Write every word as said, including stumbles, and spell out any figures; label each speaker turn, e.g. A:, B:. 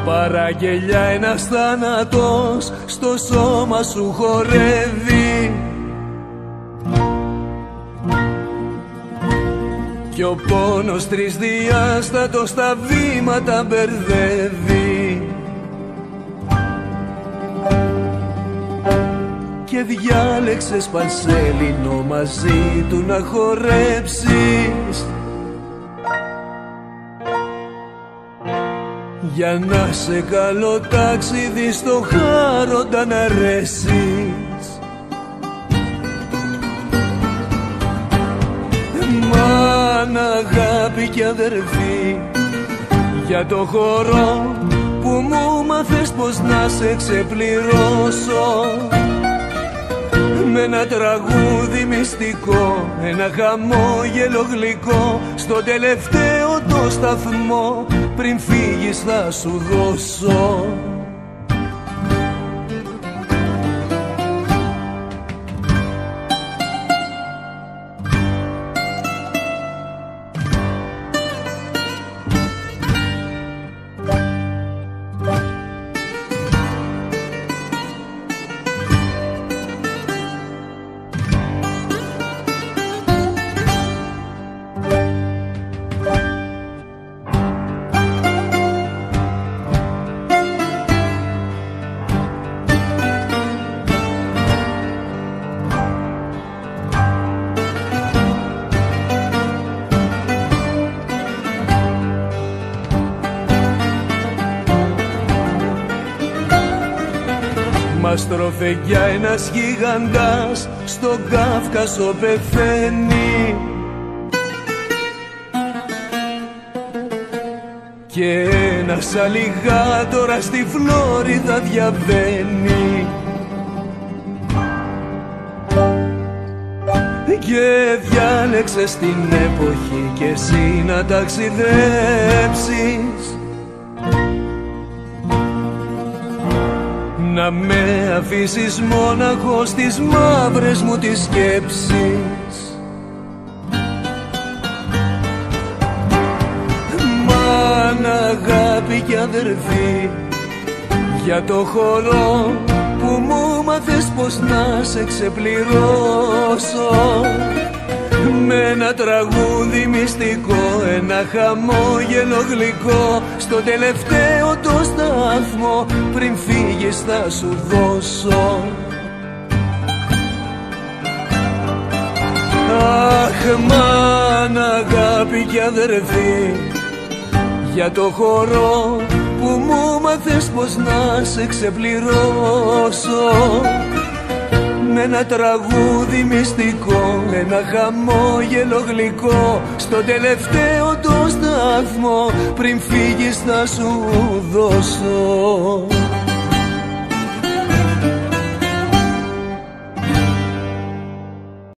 A: παραγγελιά ένας θάνατος στο σώμα σου χορεύει κι ο πόνος τρισδιάστατος στα βήματα μπερδεύει και διάλεξες πανσέλινο μαζί του να χορέψεις για να σε καλό ταξίδι στο χάροντα να αρέσεις. Μάνα, αγάπη και αδερφή, για το χορό που μου μάθες πως να σε ξεπληρώσω με ένα τραγούδι μυστικό, ένα χαμόγελο γλυκό στο τελευταίο το σταθμό πριν φύγεις θα σου δώσω. Μας τροφεγιά ένας γίγαντας στον Κάφκασο πεθαίνει και ένας αλιγάτορας στη Φλόριδα διαβαίνει και διάλεξες την εποχή και εσύ να ταξιδέψεις να με αφήσεις μόναχο στις μαύρες μου τις σκέψεις. Μάνα, αγάπη και αδερφή, για το χορό που μου μάθες πως να σε ξεπληρώσω με ένα τραγούδι μυστικό, ένα χαμόγελο γλυκό στο τελευταίο το σταθμό πριν φύγεις θα σου δώσω. Αχ, μάνα, αγάπη και αδερφή, για το χορό που μου μάθες πως να σε ξεπληρώσω με ένα τραγούδι μυστικό, ένα χαμόγελο γλυκό στο τελευταίο το σταθμό πριν φύγεις θα σου δώσω.